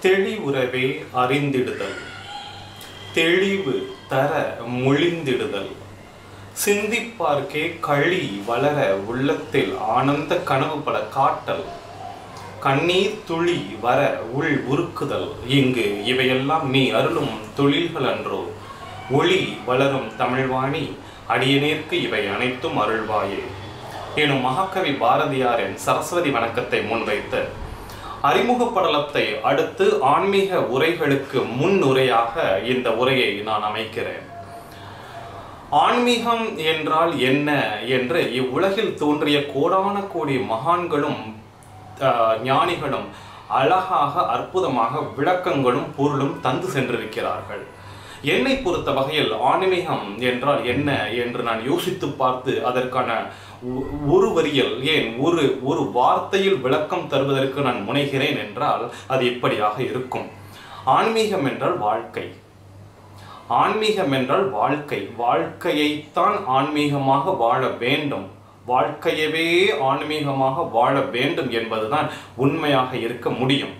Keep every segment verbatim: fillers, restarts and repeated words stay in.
தெளிவுறவே அறிந்திடுதல், தெளிவு தர மொழிந்திடுதல், சிந்திப்பார்க்கே களி வளர உள்ளத்தில் ஆனந்த கனவு பல காட்டல், கண்ணீர் துளி வர உள் உருக்குதல். இங்கு இவையெல்லாம் நீ அருளும் தொழில்கள் அன்றோ? ஒளி வளரும் தமிழ்வாணி அடியனேற்கு இவை அனைத்தும் அருள்வாயே எனும் மகாகவி பாரதியாரின் சரஸ்வதி வணக்கத்தை முன்வைத்து அறிமுக படலத்தை அடுத்து ஆன்மீக உரைகளுக்கு முன் உரையாக இந்த உரையை நான் அமைக்கிறேன். ஆன்மீகம் என்றால் என்ன என்று இவ்வுலகில் தோன்றிய கோடான கோடி மகான்களும் ஞானிகளும் அழகாக அற்புதமாக விளக்கங்களும் பொருளும் தந்து சென்றிருக்கிறார்கள். என்னை பொறுத்த வகையில் ஆன்மீகம் என்றால் என்ன என்று நான் யோசித்து பார்த்து அதற்கான ஒரு வரியில் ஏன் ஒரு ஒரு வார்த்தையில் விளக்கம் தருவதற்கு நான் முனைகிறேன் என்றால் அது இப்படியாக இருக்கும். ஆன்மீகம் என்றால் வாழ்க்கை, ஆன்மீகம் என்றால் வாழ்க்கை, வாழ்க்கையைத்தான் ஆன்மீகமாக வாழ வேண்டும், வாழ்க்கையவே ஆன்மீகமாக வாழ வேண்டும் என்பதுதான் உண்மையாக இருக்க முடியும்.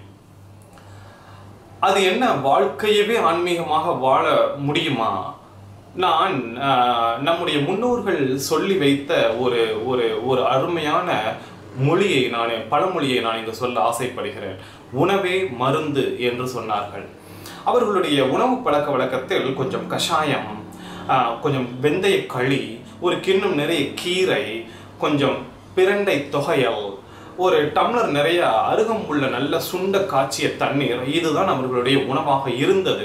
அது என்ன, வாழ்க்கையவே ஆன்மீகமாக வாழ முடியுமா? நான் நம்முடைய முன்னோர்கள் சொல்லி வைத்த ஒரு ஒரு ஒரு அருமையான மொழியை நான் பழமொழியை நான் இங்கு சொல்ல ஆசைப்படுகிறேன். உணவே மருந்து என்று சொன்னார்கள். அவர்களுடைய உணவு பழக்க வழக்கத்தில் கொஞ்சம் கஷாயம், கொஞ்சம் வெந்தய களி, ஒரு கிண்ணம் நிறைய கீரை, கொஞ்சம் பிரண்டை தொகையல், ஒரு டம்ளர் நிறைய அருகம்புல்ல நல்ல சுண்ட காய்ச்சிய தண்ணீர், இதுதான் அவர்களுடைய உணவாக இருந்தது.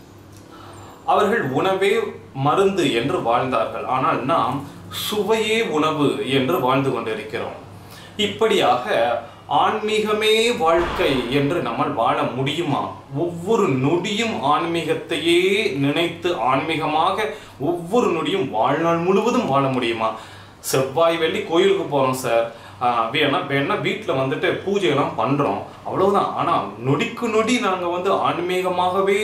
அவர்கள் உணவே மருந்து என்று வாழ்ந்தார்கள். ஆனால் நாம் சுவையே உணவு என்று வாழ்ந்து கொண்டிருக்கிறோம். இப்படியாக ஆன்மீகமே வாழ்க்கை என்று நம்மால் வாழ முடியுமா? ஒவ்வொரு நொடியும் ஆன்மீகத்தையே நினைத்து ஆன்மீகமாக ஒவ்வொரு நொடியும் வாழ்நாள் முழுவதும் வாழ முடியுமா? செவ்வாய் வெள்ளி கோயிலுக்கு போகிறோம் சார், வேணா வேணா வீட்டில் வந்துட்டு பூஜையெல்லாம் பண்ணுறோம், அவ்வளவுதான். ஆனால் நொடிக்கு நொடி நாங்கள் வந்து ஆன்மீகமாகவே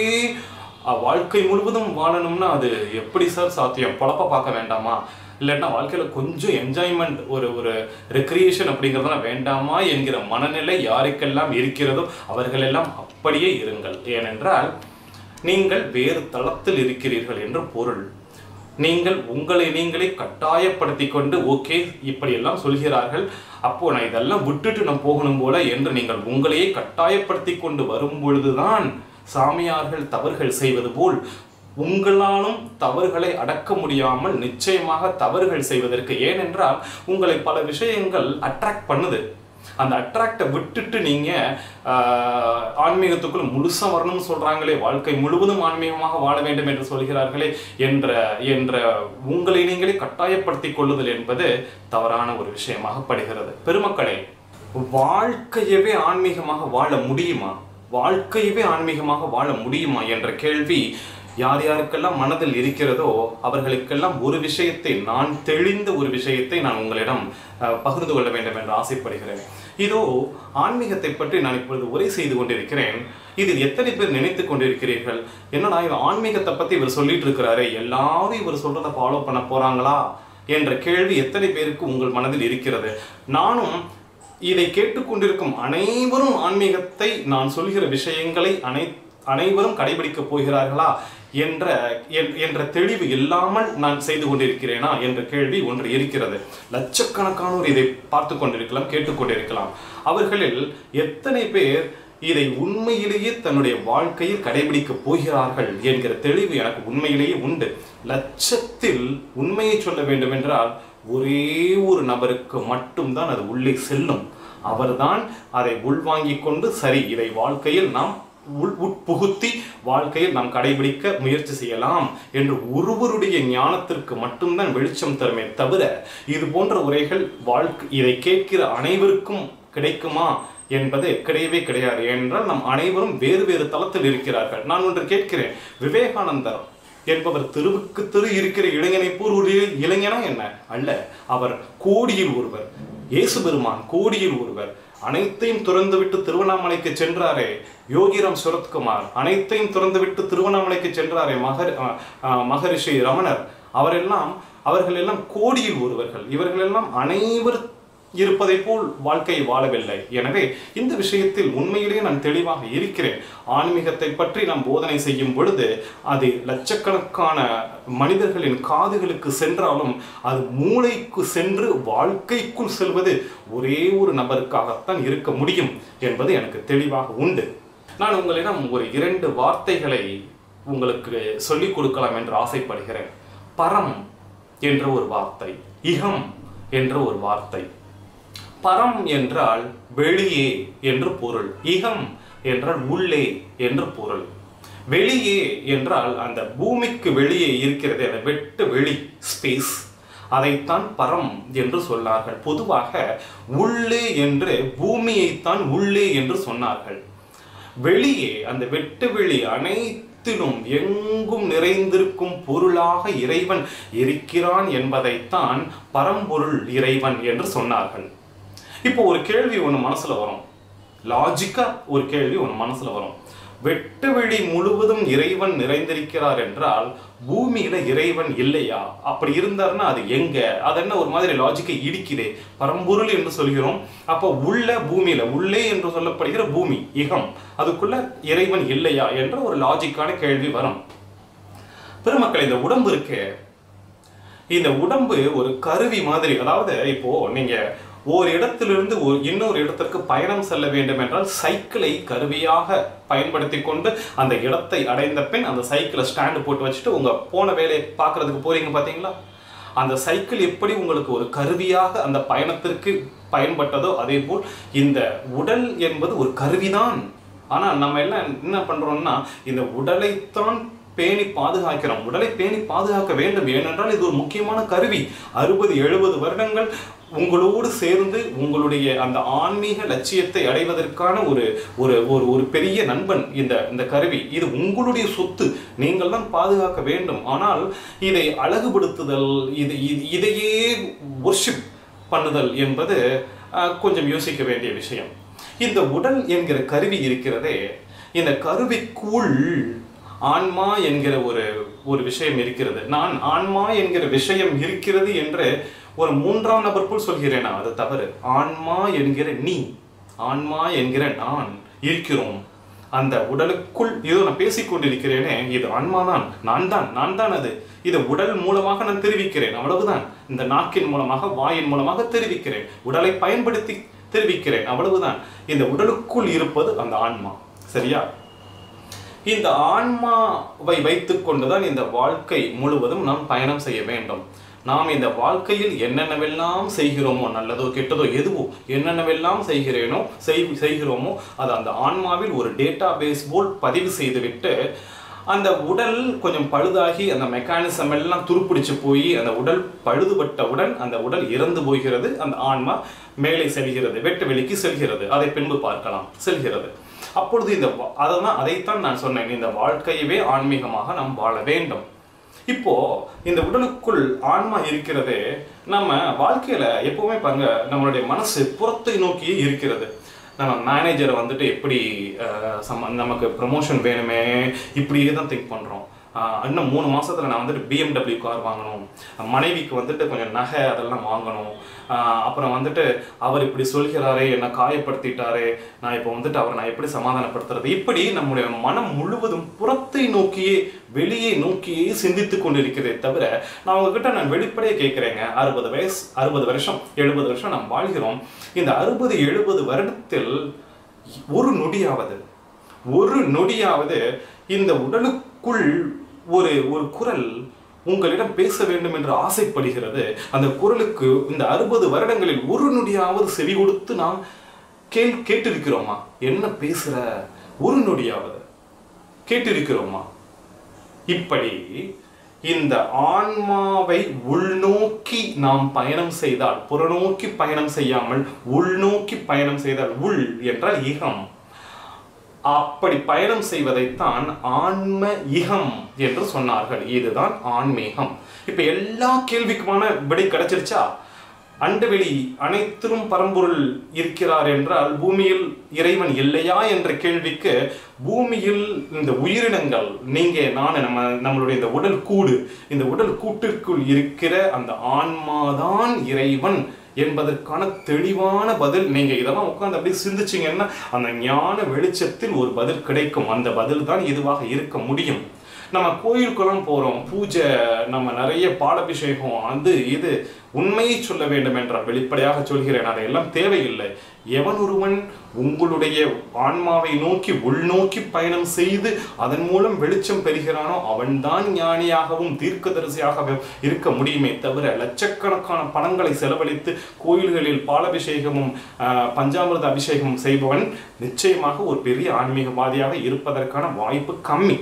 வாழ்க்கை முழுவதும் வாழணும்னா அது எப்படி சார் சாத்தியம்? பொழப்ப பார்க்க வேண்டாமா? இல்லைன்னா வாழ்க்கையில் கொஞ்சம் என்ஜாய்மெண்ட், ஒரு ஒரு ரெக்ரியேஷன் அப்படிங்கிறதெல்லாம் வேண்டாமா என்கிற மனநிலை யாருக்கெல்லாம் இருக்கிறதோ அவர்களெல்லாம் அப்படியே இருங்கள். ஏனென்றால் நீங்கள் வேறு தளத்தில் இருக்கிறீர்கள் என்று பொருள். நீங்கள் உங்களை நீங்களே கட்டாயப்படுத்தி கொண்டு ஓகே இப்படியெல்லாம் சொல்கிறார்கள், அப்போ நான் இதெல்லாம் விட்டுட்டு நான் போகணும் போல என்று நீங்கள் உங்களையே கட்டாயப்படுத்தி கொண்டு வரும் பொழுதுதான் சாமியார்கள் தவறுகள் செய்வது போல் உங்களாலும் தவறுகளை அடக்க முடியாமல் நிச்சயமாக தவறுகள் செய்வதற்கு, ஏனென்றால் உங்களை பல விஷயங்கள் அட்ராக்ட் பண்ணுது. அந்த அட்ராக்டை விட்டுட்டு நீங்க ஆன்மீகத்துக்குள் முழுசா வரணும்னு சொல்றாங்களே, வாழ்க்கை முழுவதும் ஆன்மீகமாக வாழ வேண்டும் என்று சொல்கிறார்களே என்ற என்ற உங்களை நீங்களே கட்டாயப்படுத்திக் கொள்ளுதல் என்பது தவறான ஒரு விஷயமாக படுகிறது. பெருமக்களே, வாழ்க்கையவே ஆன்மீகமாக வாழ முடியுமா? வாழ்க்கையவே ஆன்மீகமாக வாழ முடியுமா என்ற கேள்வி யார் யாருக்கெல்லாம் மனதில் இருக்கிறதோ அவர்களுக்கெல்லாம் ஒரு விஷயத்தை, நான் தெளிந்த ஒரு விஷயத்தை நான் உங்களிடம் பகிர்ந்து கொள்ள வேண்டும் என்று ஆசைப்படுகிறேன். இதோ ஆன்மீகத்தை பற்றி நான் இப்பொழுது உரை செய்து கொண்டிருக்கிறேன். இதில் எத்தனை பேர் நினைத்து கொண்டிருக்கிறீர்கள், என்னடா இவர் ஆன்மீகத்தை பற்றி இவர் சொல்லிட்டு இருக்கிறாரு, எல்லாரும் இவர் சொல்றதை ஃபாலோ பண்ண போறாங்களா என்ற கேள்வி எத்தனை பேருக்கு உங்கள் மனதில் இருக்கிறது? நானும் இதை கேட்டுக்கொண்டிருக்கும் அனைவரும் ஆன்மீகத்தை, நான் சொல்கிற விஷயங்களை அனை அனைவரும் கடைபிடிக்கப் போகிறார்களா என்ற என்ற தெளிவு இல்லாமல் நான் செய்து கொண்டிருக்கிறேனா என்ற கேள்வி ஒன்று இருக்கிறது. லட்சக்கணக்கானோர் இதை பார்த்து கொண்டிருக்கலாம், கேட்டுக்கொண்டிருக்கலாம். அவர்களில் எத்தனை பேர் இதை உண்மையிலேயே தன்னுடைய வாழ்க்கையில் கடைபிடிக்கப் போகிறார்கள் என்கிற தெளிவு எனக்கு உண்மையிலேயே உண்டு. லட்சத்தில் உண்மையை சொல்ல வேண்டும் என்றால் ஒரே ஒரு நபருக்கு மட்டும்தான் அது உள்ளே செல்லும். அவர்தான் அதை உள்வாங்கிக் கொண்டு சரி இதை வாழ்க்கையில் நாம் உள் உட்புகுத்தி வாழ்க்கையில் நாம் கடைபிடிக்க முயற்சி செய்யலாம் என்று ஒருவருடைய ஞானத்திற்கு மட்டும்தான் வெளிச்சம் தருமே தவிர இது போன்ற உரைகள் வாழ்க்கை இதை கேட்கிற அனைவருக்கும் கிடைக்குமா என்பது கிடையவே கிடையாது. ஏனென்றால் நம் அனைவரும் வேறு வேறு தளத்தில் இருக்கிறார்கள். நான் ஒன்று கேட்கிறேன், விவேகானந்தர் என்பவர் தெருவுக்கு தெரு இருக்கிற இளைஞனை போல் ஒரு இளைஞனா என்ன? அல்ல, அவர் கோடியில் ஒருவர். இயேசு பெருமான் கோடியில் ஒருவர். அனைத்தையும் துறந்துவிட்டு திருவண்ணாமலைக்கு சென்றாரே யோகிராம் சுரத்குமார், அனைத்தையும் துறந்துவிட்டு திருவண்ணாமலைக்கு சென்றாரே மகர் மகரிஷி ரமணர், அவரெல்லாம் அவர்கள் எல்லாம் கோடியில் ஒருவர்கள். இவர்கள் எல்லாம் அனைவர் இருப்பதை போல் வாழ்க்கையை வாழவில்லை. எனவே இந்த விஷயத்தில் உண்மையிலேயே நான் தெளிவாக இருக்கிறேன். ஆன்மீகத்தை பற்றி நாம் போதனை செய்யும் பொழுது அது லட்சக்கணக்கான மனிதர்களின் காதுகளுக்கு சென்றாலும் அது மூளைக்கு சென்று வாழ்க்கைக்குள் செல்வது ஒரே ஒரு நபருக்காகத்தான் இருக்க முடியும் என்பது எனக்கு தெளிவாக உண்டு. நான் உங்களிடம் ஒரு இரண்டு வார்த்தைகளை உங்களுக்கு சொல்லிக் கொடுக்கலாம் என்று ஆசைப்படுகிறேன். பரம் என்ற ஒரு வார்த்தை, இகம் என்ற ஒரு வார்த்தை. பரம் என்றால் வெளியே என்று பொருள், இகம் என்றால் உள்ளே என்று பொருள். வெளியே என்றால் அந்த பூமிக்கு வெளியே இருக்கிறது, அந்த வெட்டு வெளி, ஸ்பேஸ், அதைத்தான் பரம் என்று சொன்னார்கள். பொதுவாக உள்ளே என்று பூமியைத்தான் உள்ளே என்று சொன்னார்கள். வெளியே அந்த வெட்டு வெளி அனைத்திலும் எங்கும் நிறைந்திருக்கும் பொருளாக இறைவன் இருக்கிறான் என்பதைத்தான் பரம்பொருள் இறைவன் என்று சொன்னார்கள். இப்போ ஒரு கேள்வி ஒன்று மனசுல வரும், லாஜிக்கா ஒரு கேள்வி ஒன்று மனசுல வரும். வெட்டு வெளி முழுவதும் இறைவன் நிறைந்திருக்கிறார் என்றால் பூமியில இறைவன் இல்லையா? அப்படி இருந்தார்னா அது எங்க? அது என்ன ஒரு மாதிரி லாஜிக்கை இடிக்குதே. பரம்பொருள் என்று சொல்கிறோம், அப்போ உள்ள பூமியில, உள்ளே என்று சொல்லப்படுகிற பூமி, இகம், அதுக்குள்ள இறைவன் இல்லையா என்ற ஒரு லாஜிக்கான கேள்வி வரும். பெருமக்கள், இந்த உடம்பு இருக்கு, இந்த உடம்பு ஒரு கருவி மாதிரி. அதாவது இப்போ நீங்க ஒரு இடத்திலிருந்து ஒரு இன்னொரு இடத்திற்கு பயணம் செல்ல வேண்டும் என்றால் சைக்கிளை கருவியாக பயன்படுத்தி கொண்டு அந்த இடத்தை அடைந்த பின் அந்த சைக்கிளை ஸ்டாண்டு போட்டு வச்சுட்டு உங்க போன வேலையை பார்க்கறதுக்கு போறீங்க பார்த்தீங்களா? அந்த சைக்கிள் எப்படி உங்களுக்கு ஒரு கருவியாக அந்த பயணத்திற்கு பயன்பட்டதோ அதே போல் இந்த உடல் என்பது ஒரு கருவிதான். ஆனா நம்ம எல்லாம் என்ன பண்றோம்னா இந்த உடலைத்தான் பேணி பாதுகாக்கிறோம். உடலை பேணி பாதுகாக்க வேண்டும், ஏனென்றால் இது ஒரு முக்கியமான கருவி. அறுபது எழுபது வருடங்கள் உங்களோடு சேர்ந்து உங்களுடைய அந்த ஆன்மீக லட்சியத்தை அடைவதற்கான ஒரு ஒரு ஒரு பெரிய நண்பன் இந்த இந்த கருவி. இது உங்களுடைய சொத்து, நீங்கள் தான் பாதுகாக்க வேண்டும். ஆனால் இதை அழகுபடுத்துதல், இது இதையே வொர்ஷிப் பண்ணுதல் என்பது கொஞ்சம் யோசிக்க வேண்டிய விஷயம். இந்த உடல் என்கிற கருவி இருக்கிறதே, இந்த கருவிக்குள் ஆன்மா என்கிற ஒரு ஒரு விஷயம் இருக்கிறது. நான் ஆன்மா என்கிற விஷயம் இருக்கிறது என்று ஒரு மூன்றாம் நபருக்குள் சொல்கிறேனா? அது தவறு. ஆன்மா என்கிற நீ, ஆன்மா என்கிற நான் இருக்கிறோம். அந்த உடலுக்குள் ஏதோ நான் பேசிக்கொண்டிருக்கிறேனே, இது ஆன்மாதான், நான் தான், நான் தான் அது. இது உடல் மூலமாக நான் தெரிவிக்கிறேன், அவ்வளவுதான். இந்த நாக்கின் மூலமாக, வாயின் மூலமாக தெரிவிக்கிறேன், உடலை பயன்படுத்தி தெரிவிக்கிறேன், அவ்வளவுதான். இந்த உடலுக்குள் இருப்பது அந்த ஆன்மா. சரியா? இந்த ஆன்மாவை வைத்துக் கொண்டுதான் இந்த வாழ்க்கை முழுவதும் நாம் பயணம் செய்ய வேண்டும். நாம் இந்த வாழ்க்கையில் என்னென்னவெல்லாம் செய்கிறோமோ, நல்லதோ கெட்டதோ எதுவோ என்னென்னவெல்லாம் செய்கிறேனோ செய்கிறோமோ அது அந்த ஆன்மாவில் ஒரு டேட்டா பேஸ் போல் பதிவு செய்துவிட்டு அந்த உடல் கொஞ்சம் பழுதாகி அந்த மெக்கானிசம் எல்லாம் துருப்பிடிச்சு போய் அந்த உடல் பழுதுபட்டவுடன் அந்த உடல் இறந்து போகிறது. அந்த ஆன்மா மேலே செல்கிறது, வெட்டு வெளிக்கு செல்கிறது. அதை பின்பு பார்க்கலாம், செல்கிறது. அப்பொழுது இந்த அதான் அதைத்தான் நான் சொன்னேன், இந்த வாழ்க்கையவே ஆன்மீகமாக நாம் வாழ வேண்டும். இப்போ இந்த உடலுக்குள் ஆன்மா இருக்கிறது. நம்ம வாழ்க்கையில எப்பவுமே பாருங்க, நம்மளுடைய மனசு புறத்தை நோக்கியே இருக்கிறது. நம்ம மேனேஜரை வந்துட்டு எப்படி நமக்கு ப்ரமோஷன் வேணுமே இப்படியே தான் திங்க் பண்றோம். இன்னும் மூணு மாசத்துல நான் வந்துட்டு பிஎம்டபிள்யூ கார் வாங்கணும், மனைவிக்கு வந்துட்டு கொஞ்சம் நகை அதெல்லாம் வாங்கணும், அப்புறம் வந்துட்டு அவர் இப்படி சொல்கிறாரே, என்னை காயப்படுத்திட்டாரே, நான் இப்போ வந்துட்டு அவரை நான் எப்படி சமாதானப்படுத்துறது, இப்படி நம்முடைய மனம் முழுவதும் புறத்தை நோக்கியே வெளியே நோக்கியே சிந்தித்து கொண்டிருக்கிறதே தவிர, நான் உங்ககிட்ட நான் வெளிப்படையே கேட்கிறேங்க, அறுபது வயசு அறுபது வருஷம் எழுபது வருஷம் நாம் வாழ்கிறோம். இந்த அறுபது எழுபது வருடத்தில் ஒரு நொடியாவது ஒரு நொடியாவது இந்த உடலுக்குள் ஒரு ஒரு குரல் உங்களிடம் பேச வேண்டும் என்று ஆசைப்படுகிறது. அந்த குரலுக்கு இந்த அறுபது வருடங்களில் ஒரு நொடியாவது செவி கொடுத்து நாம் கேள் கேட்டிருக்கிறோமா? என்ன பேசுற? ஒரு நொடியாவது கேட்டிருக்கிறோமா? இப்படி இந்த ஆன்மாவை உள்நோக்கி நாம் பயணம் செய்தால், புறநோக்கி பயணம் செய்யாமல் உள்நோக்கி பயணம் செய்தால், உள் என்றால் இகம், அப்படி பயணம் செய்வதைத்தான் ஆன்ம இகம் என்று சொன்னார்கள். இதுதான் ஆன்மீகம். இப்ப எல்லா கேள்விக்குமான விடை கிடைச்சிருச்சா? அண்டவெளி அனைத்திலும் பரம்பொருள் இருக்கிறார் என்றால் பூமியில் இறைவன் இல்லையா என்ற கேள்விக்கு, பூமியில் இந்த உயிரினங்கள், நீங்க நான் நம்ம நம்மளுடைய இந்த உடல் கூடு, இந்த உடல் கூட்டிற்குள் இருக்கிற அந்த ஆன்மாதான் இறைவன் என்பதற்கான தெளிவான பதில். நீங்க இதெல்லாம் உட்கார்ந்து அப்படி சிந்திச்சீங்கன்னா அந்த ஞான வெளிச்சத்தில் ஒரு பதில் கிடைக்கும். அந்த பதில் தான் இதுவாக இருக்க முடியும். நம்ம கோயிலுக்கெல்லாம் போகிறோம், பூஜை, நம்ம நிறைய பாலாபிஷேகம், அது இது உண்மையை சொல்ல வேண்டும் என்றால் வெளிப்படையாக சொல்கிறேன், அதையெல்லாம் தேவையில்லை. எவன் ஒருவன் உங்களுடைய ஆன்மாவை நோக்கி உள்நோக்கி பயணம் செய்து அதன் மூலம் வெளிச்சம் பெறுகிறானோ அவன்தான் ஞானியாகவும் தீர்க்கதரிசியாகவும் இருக்க முடியுமே தவிர லட்சக்கணக்கான பணங்களை செலவழித்து கோயில்களில் பாலாபிஷேகமும் பஞ்சாமிர்த அபிஷேகமும் செய்பவன் நிச்சயமாக ஒரு பெரிய ஆன்மீகவாதியாக இருப்பதற்கான வாய்ப்பு கம்மி.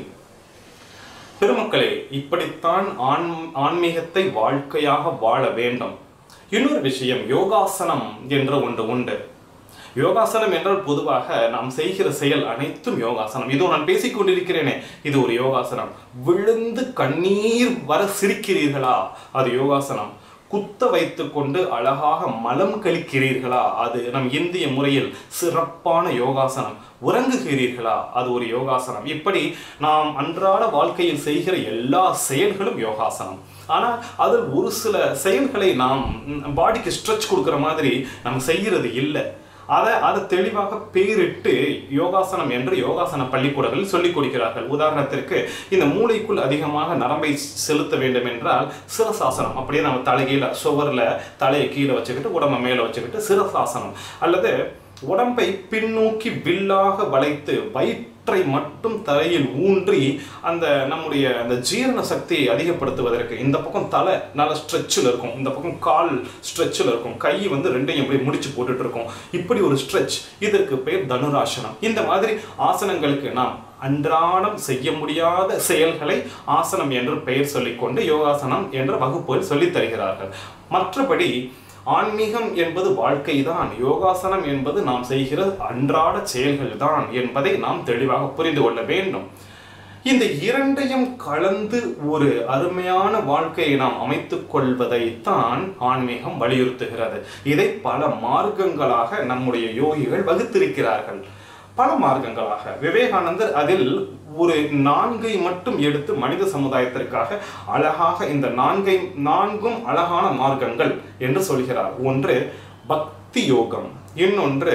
பெருமக்களே, இப்படித்தான் ஆன் ஆன்மீகத்தை வாழ்க்கையாக வாழ வேண்டும். இன்னொரு விஷயம், யோகாசனம் என்ற ஒன்று உண்டு. யோகாசனம் என்றால் பொதுவாக நாம் செய்கிற செயல் அனைத்தும் யோகாசனம். இதோ நான் பேசிக் கொண்டிருக்கிறேனே, இது ஒரு யோகாசனம். விழுந்து கண்ணீர் வர சிரிக்கிறீர்களா, அது யோகாசனம். குத்த வைத்து கொண்டு அழகாக மலம் கழிக்கிறீர்களா, அது நம் இந்திய முறையில் சிறப்பான யோகாசனம். உறங்குகிறீர்களா, அது ஒரு யோகாசனம். இப்படி நாம் அன்றாட வாழ்க்கையில் செய்கிற எல்லா செயல்களும் யோகாசனம். ஆனால் அதில் ஒரு சில செயல்களை நாம் பாடிக்கு ஸ்ட்ரெச் கொடுக்குற மாதிரி நம்ம செய்கிறது இல்லை. அதை அதை தெளிவாக பேரிட்டு யோகாசனம் என்று யோகாசன பள்ளிக்கூடங்களில் சொல்லிக் கொடுக்கிறார்கள். உதாரணத்திற்கு, இந்த மூளைக்குள் அதிகமாக நரம்பை செலுத்த வேண்டும் என்றால் சிரசாசனம். அப்படியே நம்ம தலைகீழ சுவரில் தலையை கீழே வச்சுக்கிட்டு உடம்பை மேலே வச்சுக்கிட்டு சிரசாசனம், அல்லது உடம்பை பின்னோக்கி வில்லாக வளைத்து வயிற்றை மட்டும் தரையில் ஊன்றி அந்த நம்முடைய அந்த ஜீரண சக்தியை அதிகப்படுத்துவதற்கு இந்த பக்கம் தலை நல்ல ஸ்ட்ரெச்சில் இருக்கும், இந்த பக்கம் கால் ஸ்ட்ரெச்சில் இருக்கும், கை வந்து ரெண்டையும் இப்படி முடிச்சு போட்டுட்டு இருக்கும். இப்படி ஒரு ஸ்ட்ரெச், இதற்கு பெயர் தனுராசனம். இந்த மாதிரி ஆசனங்களுக்கு நாம் அன்றாடம் செய்ய முடியாத செயல்களை ஆசனம் என்று பெயர் சொல்லிக்கொண்டு யோகாசனம் என்ற வகுப்புகள் சொல்லித் தருகிறார்கள். மற்றபடி ஆன்மீகம் என்பது வாழ்க்கை தான், யோகாசனம் என்பது நாம் செய்கிற அன்றாட செயல்கள் தான் என்பதை நாம் தெளிவாக புரிந்து கொள்ள வேண்டும். இந்த இரண்டையும் கலந்து ஒரு அருமையான வாழ்க்கையை நாம் அமைத்துக் கொள்வதைத்தான் ஆன்மீகம் வலியுறுத்துகிறது. இதை பல மார்க்கங்களாக நம்முடைய யோகிகள் வகுத்திருக்கிறார்கள். பல மார்க்கங்களாக விவேகானந்தர் அதில் ஒரு நான்கை மட்டும் எடுத்து மனித சமுதாயத்திற்காக அழகாக இந்த நான்கை நான்கும் அழகான மார்க்கங்கள் என்று சொல்கிறார். ஒன்று பக்தி யோகம், இன்னொன்று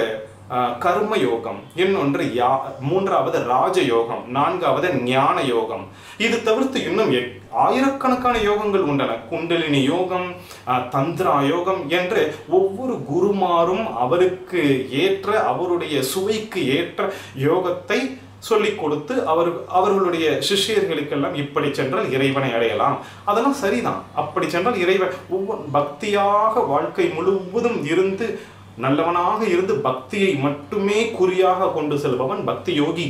கர்ம யோகம், இன்னொன்று யா மூன்றாவது ராஜயோகம், நான்காவது ஞான யோகம். இது தவிர்த்து இன்னும் ஆயிரக்கணக்கான யோகங்கள் உண்டன. குண்டலினி யோகம், தந்திரா யோகம் என்று ஒவ்வொரு குருமாரும் அவருக்கு ஏற்ற அவருடைய சுவைக்கு ஏற்ற யோகத்தை சொல்லிக் கொடுத்து அவர் அவர்களுடைய சிஷ்யர்களுக்கெல்லாம் இப்படி சென்றால் இறைவனை அடையலாம், அதெல்லாம் சரிதான். அப்படி சென்றால் இறைவன் ஒவ்வொரு பக்தியாக வாழ்க்கை முழுவதும் இருந்து நல்லவனாக இருந்து பக்தியை மட்டுமே குறியாக கொண்டு செல்பவன் பக்தி யோகி.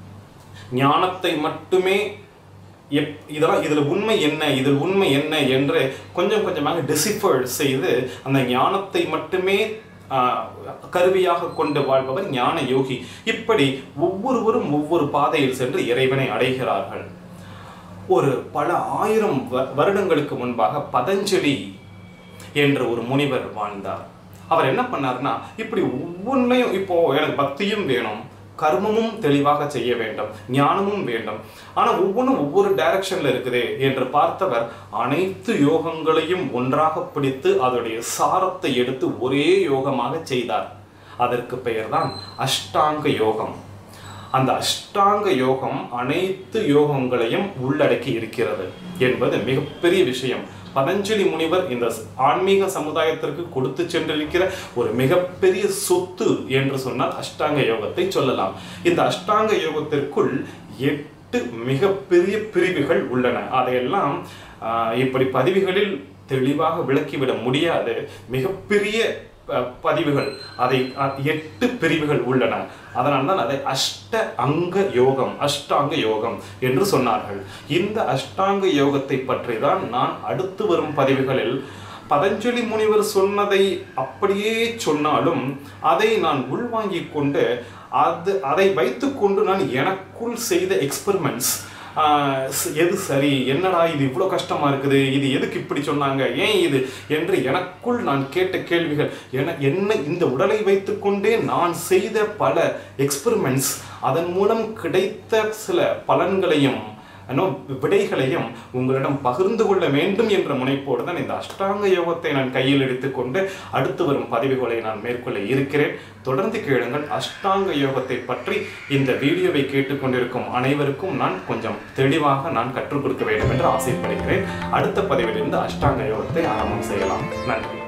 ஞானத்தை மட்டுமே எப் இதெல்லாம் இதில் உண்மை என்ன, இதில் உண்மை என்ன என்று கொஞ்சம் கொஞ்சமாக டிசிஃபர் செய்து அந்த ஞானத்தை மட்டுமே கருவியாக கொண்டு வாழ்பவர் ஞான யோகி. இப்படி ஒவ்வொருவரும் ஒவ்வொரு பாதையில் சென்று இறைவனை அடைகிறார்கள். ஒரு பல ஆயிரம் வருடங்களுக்கு முன்பாக பதஞ்சலி என்ற ஒரு முனிவர் வாழ்ந்தார். அவர் என்ன பண்ணார்னா, இப்படி ஒவ்வொன்றையும், இப்போ எனக்கு பக்தியும் வேணும், கர்மமும் தெளிவாக செய்ய வேண்டும், ஞானமும் வேண்டும், ஆனால் ஒவ்வொன்றும் ஒவ்வொரு டைரக்ஷன்ல இருக்குதே என்று பார்த்தவர் அனைத்து யோகங்களையும் ஒன்றாக பிடித்து அதோடைய சாரத்தை எடுத்து ஒரே யோகமாக செய்தார். அதற்கு பெயர்தான் அஷ்டாங்க யோகம். அந்த அஷ்டாங்க யோகம் அனைத்து யோகங்களையும் உள்ளடக்கி இருக்கிறது என்பது மிகப்பெரிய விஷயம். பதஞ்சலி முனிவர் இந்த ஆன்மீக சமுதாயத்திற்கு கொடுத்து சென்றிருக்கிற ஒரு மிகப்பெரிய சொத்து என்று சொன்னால் அஷ்டாங்க யோகத்தை சொல்லலாம். இந்த அஷ்டாங்க யோகத்திற்குள் எட்டு மிகப்பெரிய பிரிவுகள் உள்ளன. அதையெல்லாம் இப்படி பதிவுகளில் தெளிவாக விளக்கிவிட முடியாது. மிகப்பெரிய பதிவுகள், அதை எட்டு பிரிவுகள் உள்ளன. அதனால் தான் அதை அஷ்ட அங்க யோகம், அஷ்டாங்க யோகம் என்று சொன்னார்கள். இந்த அஷ்டாங்க யோகத்தை பற்றி தான் நான் அடுத்து வரும் பதிவுகளில் பதஞ்சலி முனிவர் சொன்னதை அப்படியே சொன்னாலும் அதை நான் உள்வாங்கிக் கொண்டு அது அதை வைத்துக்கொண்டு நான் எனக்குள் செய்த எக்ஸ்பெரிமெண்ட்ஸ், எது சரி, என்னடா இது இவ்வளோ கஷ்டமாக இருக்குது, இது எதுக்கு இப்படி சொன்னாங்க, ஏன் இது என்று எனக்குள் நான் கேட்ட கேள்விகள், என என்ன இந்த உடலை வைத்துக்கொண்டே நான் செய்த பல எக்ஸ்பெரிமெண்ட்ஸ், அதன் மூலம் கிடைத்த சில பலன்களையும் விடைகளையும் உங்களிடம் பகிர்ந்து கொள்ள வேண்டும் என்ற முனைப்போடு தான் இந்த அஷ்டாங்க யோகத்தை நான் கையில் எடுத்துக்கொண்டு அடுத்து வரும் பதிவுகளை நான் மேற்கொள்ள இருக்கிறேன். தொடர்ந்து கேளுங்கள். அஷ்டாங்க யோகத்தை பற்றி இந்த வீடியோவை கேட்டுக்கொண்டிருக்கும் அனைவருக்கும் நான் கொஞ்சம் தெளிவாக நான் கற்றுக் கொடுக்க வேண்டும் என்று ஆசைப்படுகிறேன். அடுத்த பதிவிலிருந்து அஷ்டாங்க யோகத்தை ஆரம்பம் செய்யலாம். நன்றி.